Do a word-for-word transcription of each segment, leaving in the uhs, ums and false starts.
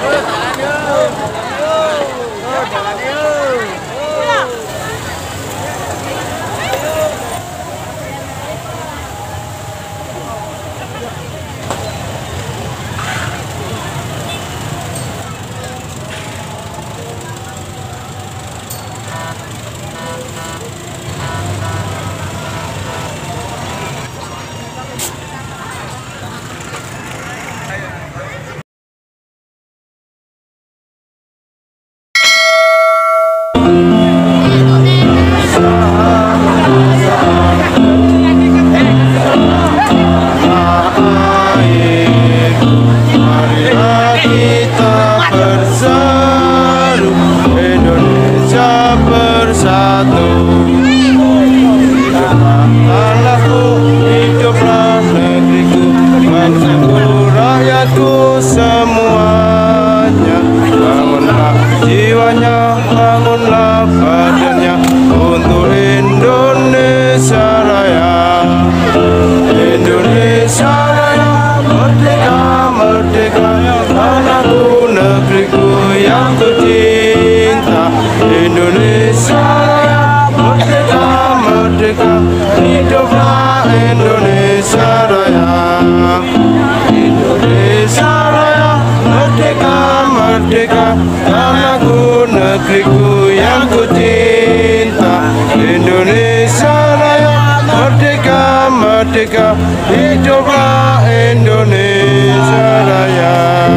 Merdeka, hiduplah Indonesia Raya.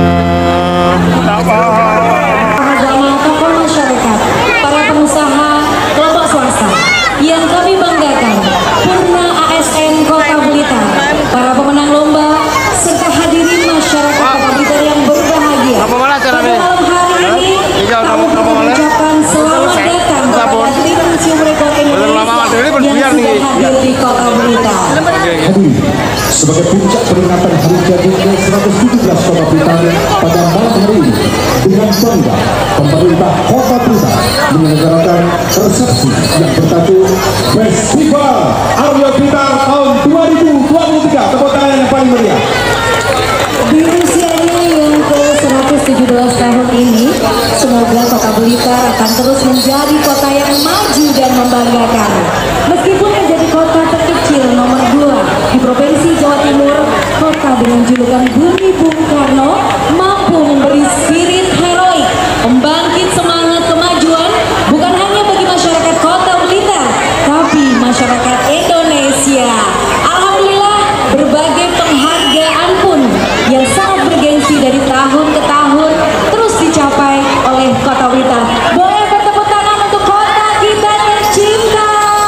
Agama tokoh masyarakat, para pengusaha, kelompok swasta yang kami banggakan, Purna A S N Kota Blitar, para pemenang lomba, serta hadirin masyarakat Kota Blitar yang berbahagia. Pada malam hari ini, kami mengucapkan selamat datang kepada tim Museum Rekor Indonesia yang sudah hadir di Kota Blitar. Hadirin, sebagai puncak peringatan Hari Jadi ke seratus tujuh belas Kota Blitar pada malam hari ini, dengan bangga pemerintah Kota Blitar menyelenggarakan resepsi yang bertajuk Festival Aryo Blitar tahun dua ribu dua puluh tiga. Tepuk tangan yang paling meriah. Di usianya yang ke seratus tujuh belas tahun ini, semoga Kota Blitar akan terus menjadi kota yang maju dan membanggakan. Meskipun menjadi kota terkecil nomor dua di Provinsi Jawa Timur, kota dengan julukan Bumi Bung Karno mampu memberi spirit heroik, pembangkit semangat kemajuan bukan hanya bagi masyarakat Kota Blitar, tapi masyarakat Indonesia. Alhamdulillah, berbagai penghargaan pun yang sangat bergengsi dari tahun ke tahun terus dicapai oleh Kota Blitar. Boleh bertepuk tangan untuk kota kita tercinta.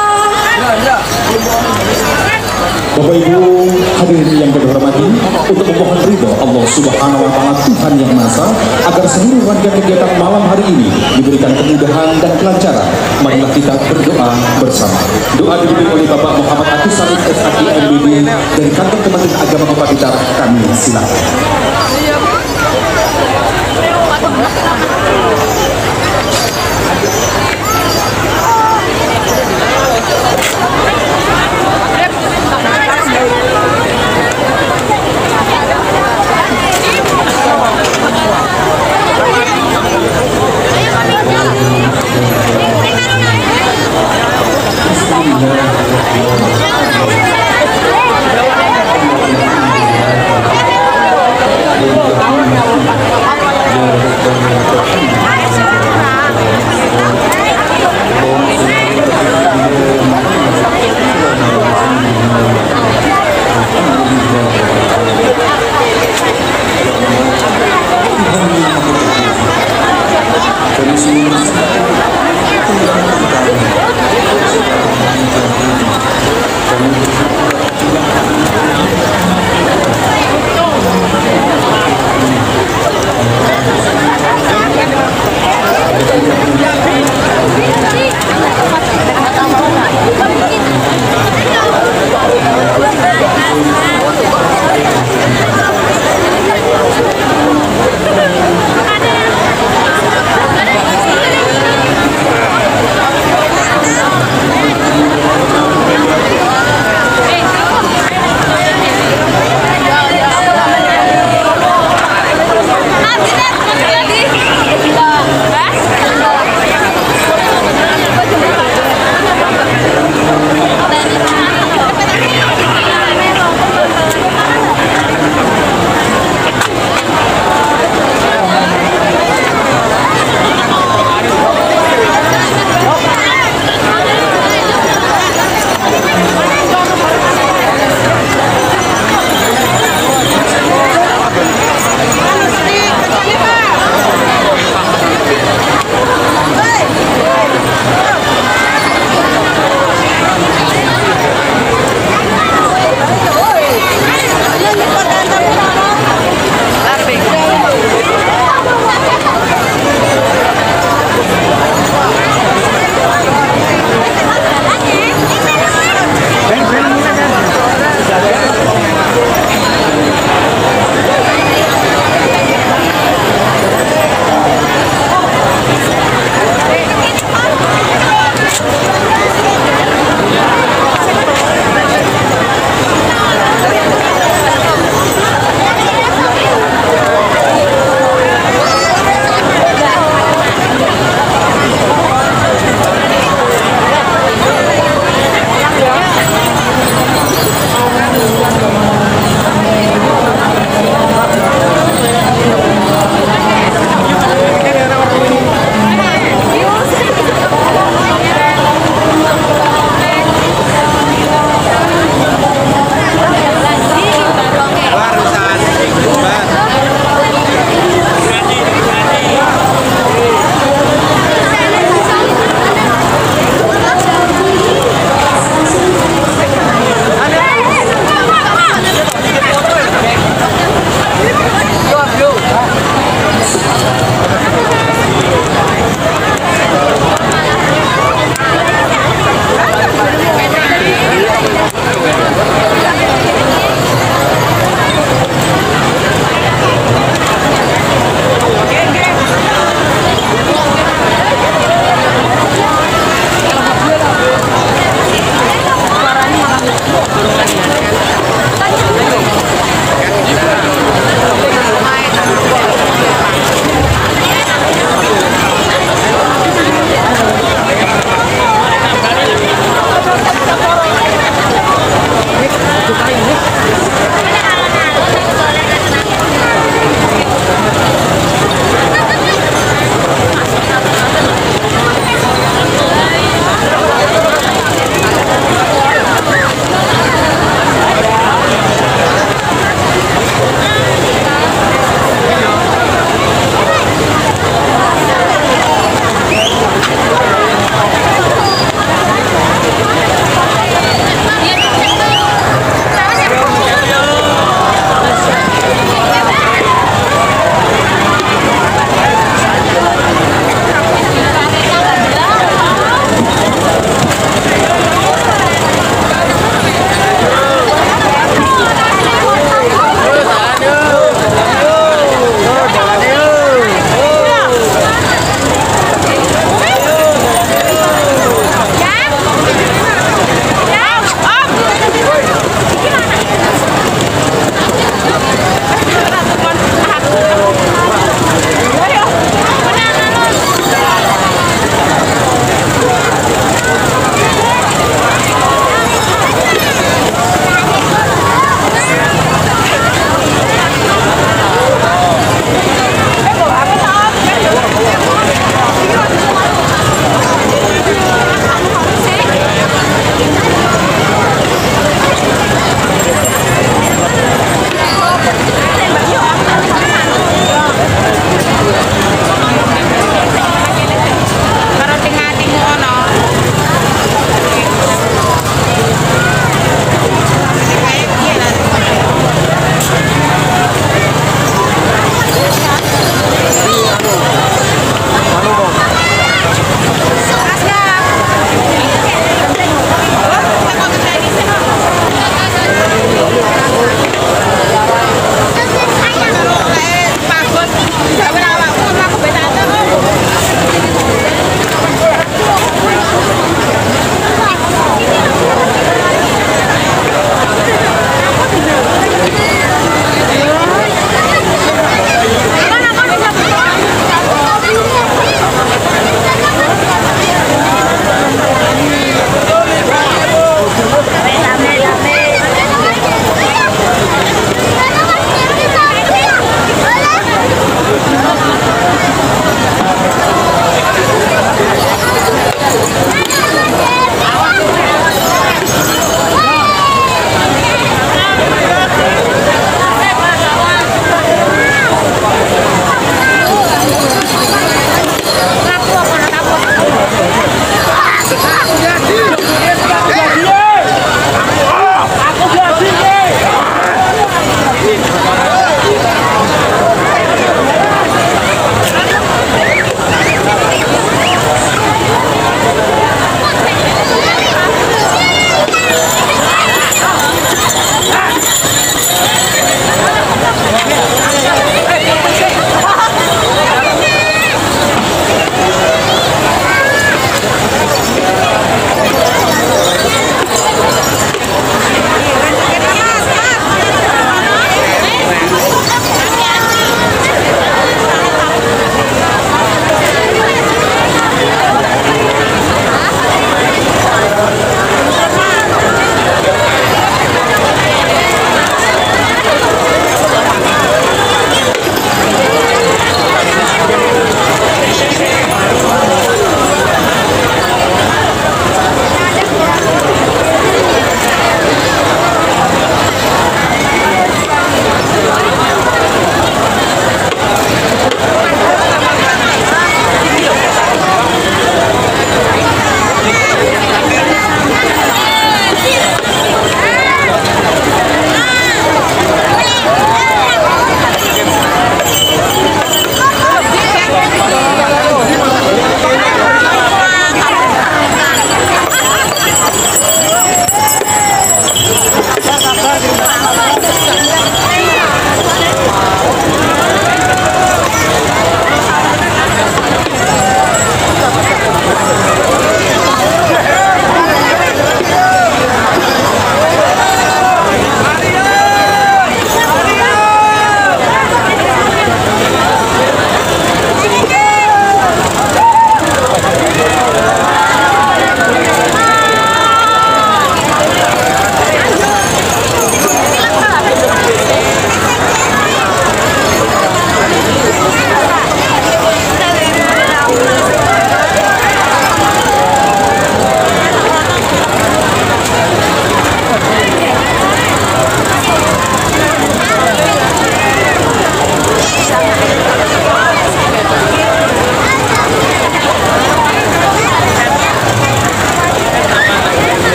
Bapak Ibu hadirin yang berhormati, untuk memohon ridho Allah Subhanahu wa Ta'ala Tuhan Yang Maha Esa agar seluruh rangkaian kegiatan malam hari ini diberikan kemudahan dan kelancaran, marilah kita berdoa bersama. Doa dipimpin oleh Bapak Muhammad Agus Sarif S A K M B D dari Kantor Kementerian Agama Kota Blitar. Kami silakan.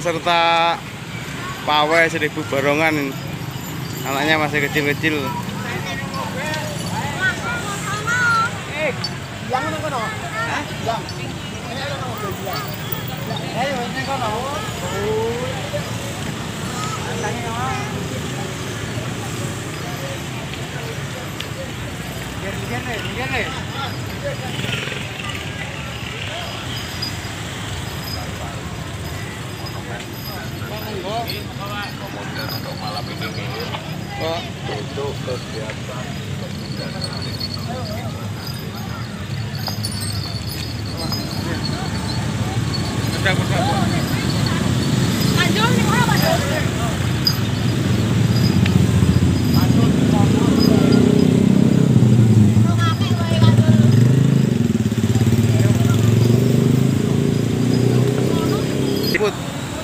peserta pawai Seribu Barongan, anaknya masih kecil-kecil. Kemudian untuk malam ini untuk kegiatan Ikut.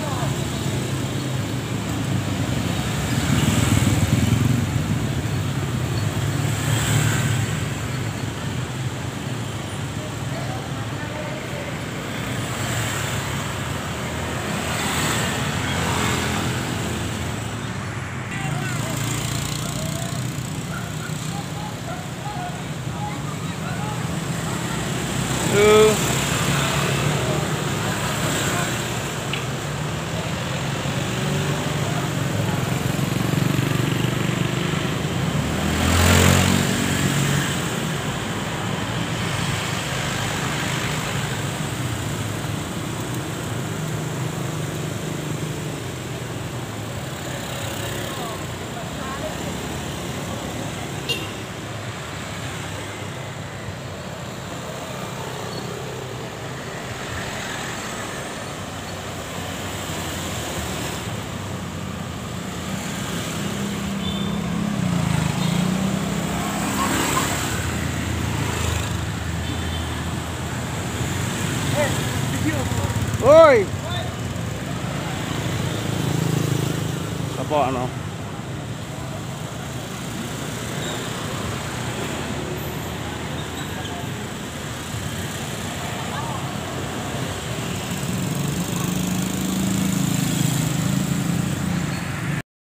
Tuh. Oi. Apa ano?